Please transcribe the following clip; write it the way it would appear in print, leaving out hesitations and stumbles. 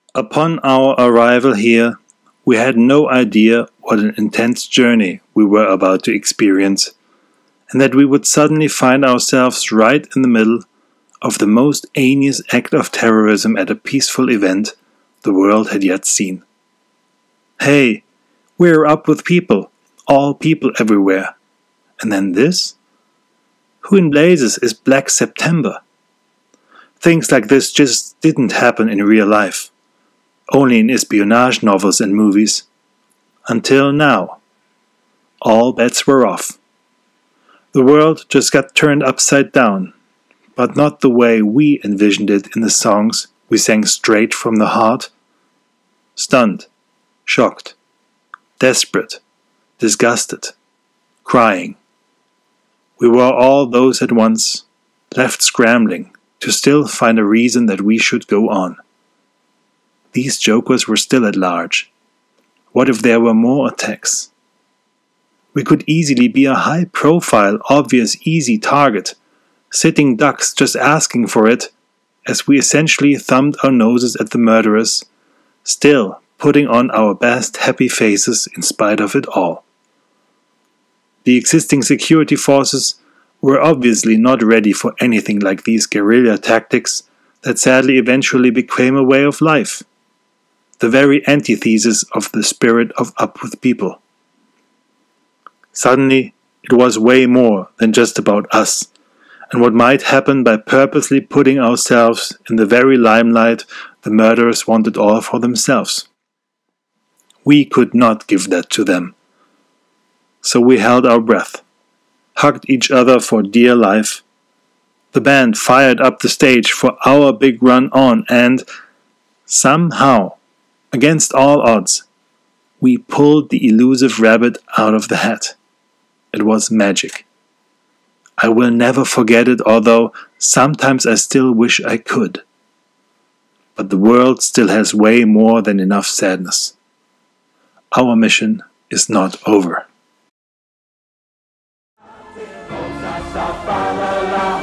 Upon our arrival here, we had no idea what an intense journey we were about to experience, and that we would suddenly find ourselves right in the middle of the most heinous act of terrorism at a peaceful event the world had yet seen. Hey, we're up with people, all people everywhere. And then this? Who in blazes is Black September? Things like this just didn't happen in real life, only in espionage novels and movies. Until now. All bets were off. The world just got turned upside down, but not the way we envisioned it in the songs we sang straight from the heart. Stunned, shocked, desperate, disgusted, crying. We were all those at once, left scrambling to still find a reason that we should go on. These jokers were still at large. What if there were more attacks? We could easily be a high-profile, obvious, easy target, sitting ducks just asking for it, as we essentially thumbed our noses at the murderers, still putting on our best happy faces in spite of it all. The existing security forces were obviously not ready for anything like these guerrilla tactics that sadly eventually became a way of life, the very antithesis of the spirit of Up With People. Suddenly, it was way more than just about us, and what might happen by purposely putting ourselves in the very limelight the murderers wanted all for themselves. We could not give that to them. So we held our breath, hugged each other for dear life. The band fired up the stage for our big run on, and somehow, against all odds, we pulled the elusive rabbit out of the hat. It was magic. I will never forget it, although sometimes I still wish I could. But the world still has way more than enough sadness. Our mission is not over.